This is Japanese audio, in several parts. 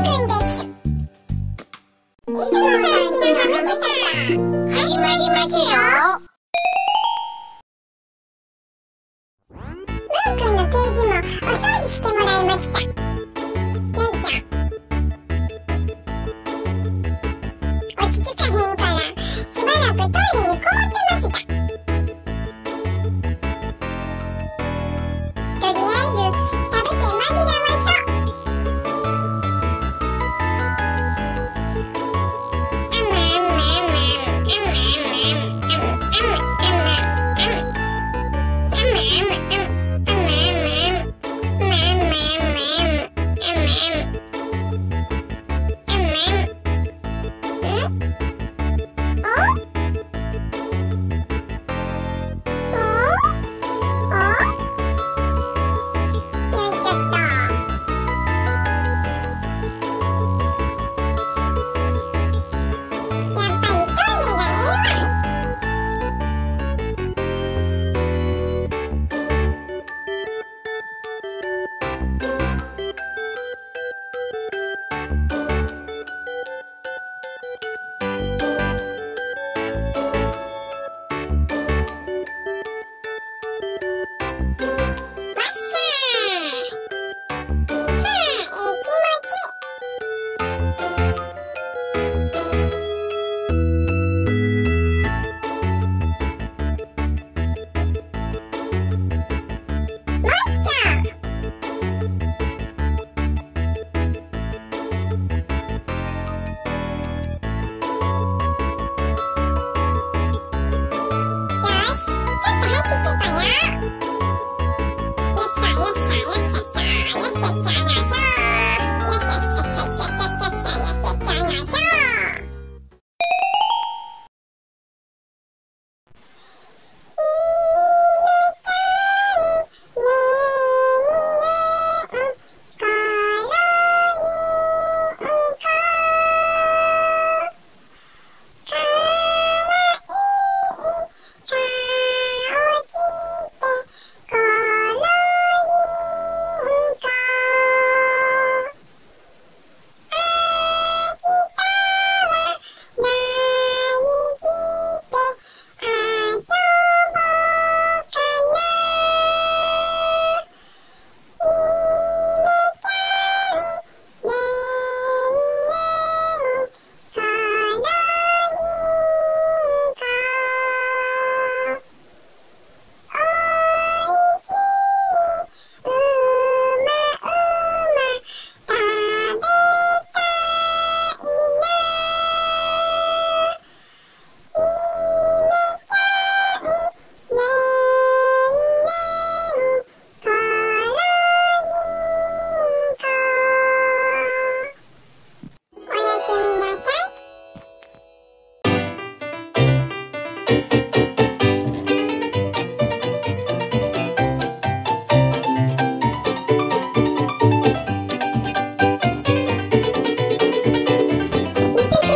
くんです。いつも感じのハムスター始まりますよ。むーくんのケージもお掃除してもらいました。ゆいちゃん落ち着かへんからしばらくトイレに籠もってました。とりあえず食べて紛らわそう。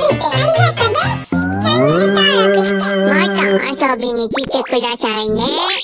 また遊びに来てくださいね。